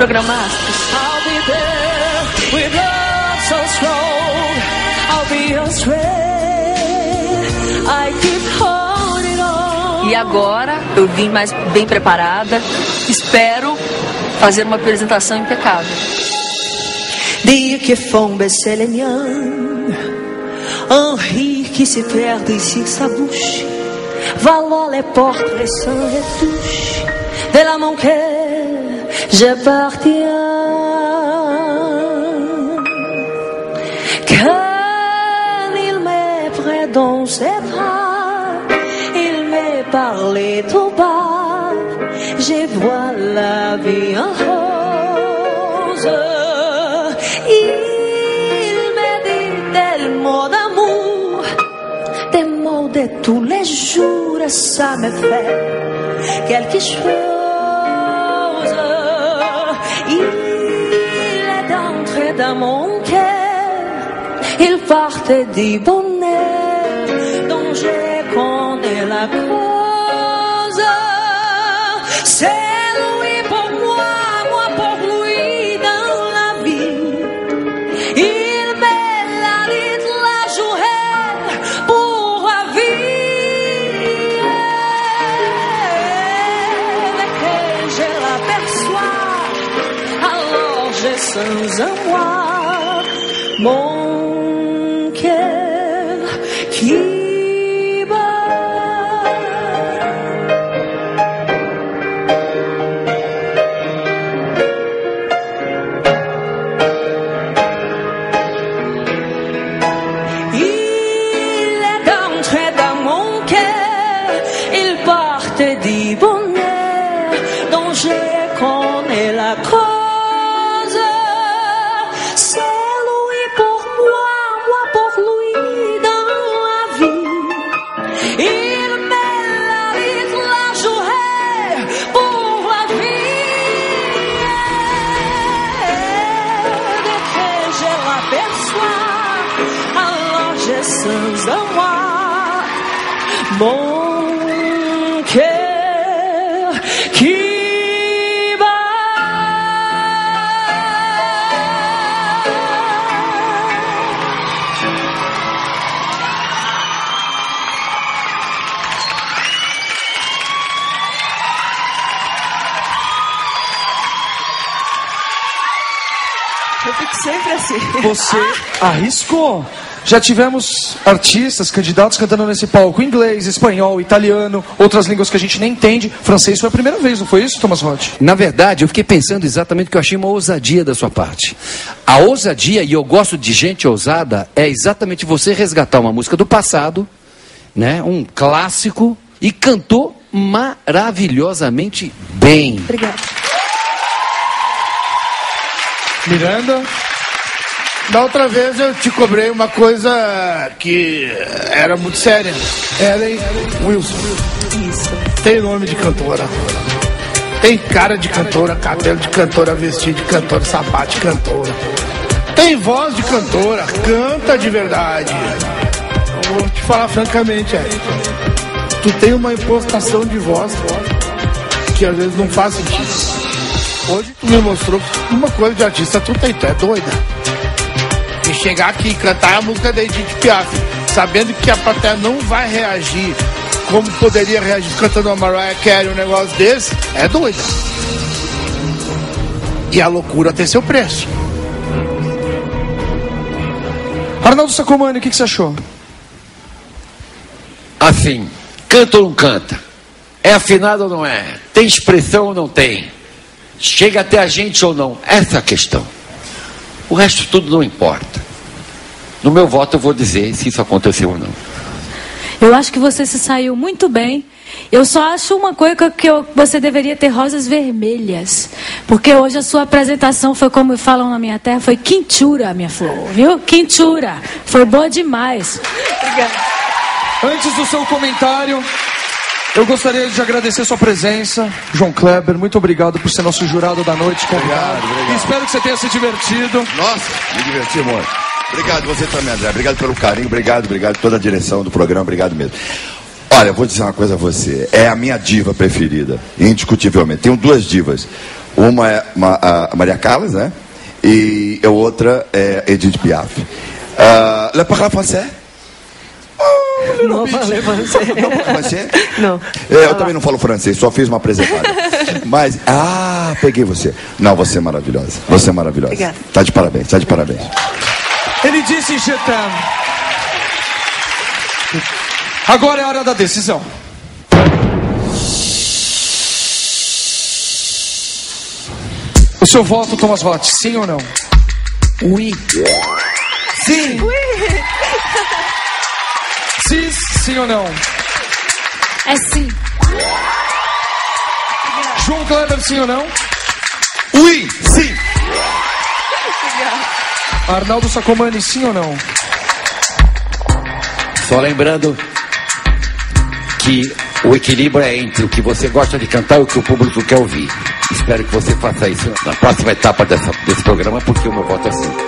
programa Astros. I'll be there with love so strong. I'll be your strength. I keep holding on. E agora eu vim mais bem preparada. Espero fazer uma apresentação impecável. Dire que font baisser les miens, un rire qui se perd sur sa bouche, valoir les portraits sans retouche, de là mon cœur j'appartiens. Quand il me prend dans ses bras, il me parlait tout bas, je vois la vie en rose. Il me dit des mots d'amour, des mots de tous les jours, ça me fait quelque chose. Il est entré dans mon cœur, il partait du bonheur dont je connais la cause. C'est lui pour moi, moi pour lui dans la vie. Il me l'a dit la journée pour la vie. Dès que je l'aperçois, alors je sens en moi mon cœur qui du bonheur dont je connais la cause. C'est lui pour moi, moi pour lui dans la vie. Il me l'a dit la journée pour la vie. Dès que je l'aperçois, alors je sens en moi mon cœur qui bat. Eu fico sempre assim. Você arriscou. Já tivemos artistas, candidatos cantando nesse palco inglês, espanhol, italiano, outras línguas que a gente nem entende. Francês foi a primeira vez, não foi isso, Thomas Roth? Na verdade, eu fiquei pensando exatamente que eu achei uma ousadia da sua parte. A ousadia, e eu gosto de gente ousada, é exatamente você resgatar uma música do passado, né, um clássico, e cantou maravilhosamente bem. Obrigada. Miranda? Da outra vez eu te cobrei uma coisa que era muito séria. Ellen Wilson. Isso. Tem nome de cantora. Tem cara de cantora, cabelo de cantora, vestido de cantora, sapato de cantora. Tem voz de cantora, canta de verdade. Eu vou te falar francamente, tu tem uma impostação de voz que às vezes não faz sentido. Hoje tu me mostrou uma coisa de artista, tu é doida. E chegar aqui e cantar a música da Edith Piaf, sabendo que a plateia não vai reagir como poderia reagir cantando a Mariah Carey, um negócio desse, é doida. E a loucura tem seu preço. Arnaldo Sacomani, o que você achou? Assim, canta ou não canta? É afinado ou não é? Tem expressão ou não tem? Chega até a gente ou não? Essa é a questão. O resto tudo não importa. No meu voto eu vou dizer se isso aconteceu ou não. Eu acho que você se saiu muito bem. Eu só acho uma coisa que você deveria ter rosas vermelhas. Porque hoje a sua apresentação foi, como falam na minha terra, foi quintura, minha flor. Viu? Quintura. Foi boa demais. Obrigada. Antes do seu comentário, eu gostaria de agradecer sua presença, João Kleber. Muito obrigado por ser nosso jurado da noite. Obrigado. E espero que você tenha se divertido. Nossa, me diverti muito. Obrigado você também, André. Obrigado pelo carinho, obrigado toda a direção do programa, obrigado mesmo. Olha, eu vou dizer uma coisa a você. É a minha diva preferida, indiscutivelmente. Tenho duas divas. Uma é a Maria Callas, né? E a outra é Edith Piaf. Le parle français? Não falei francês. Não. Eu também não falo francês, só fiz uma apresentada. Mas, peguei você. Não, você é maravilhosa. Você é maravilhosa. Obrigada. Tá de parabéns, tá de parabéns. Ele disse Je t'aime. Agora é a hora da decisão. O seu voto, Thomas Roth, sim ou não? Oui. Sim. Sim ou não? É sim. João Kleber, sim ou não? Oui, sim. Arnaldo Sacomani, sim ou não? Só lembrando que o equilíbrio é entre o que você gosta de cantar e o que o público quer ouvir. Espero que você faça isso na próxima etapa desse programa, porque o meu voto é sim.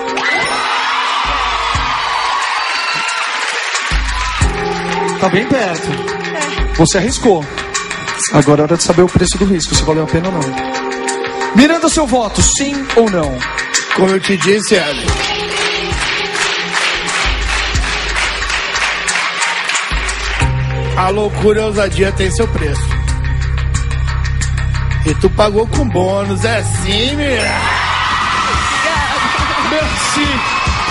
Tá bem perto. Você arriscou. Agora é hora de saber o preço do risco, se valeu a pena ou não. Miranda, seu voto, sim ou não? Como eu te disse, Ellen, a loucura e a ousadia tem seu preço. E tu pagou com bônus, é sim, Miranda. Merci.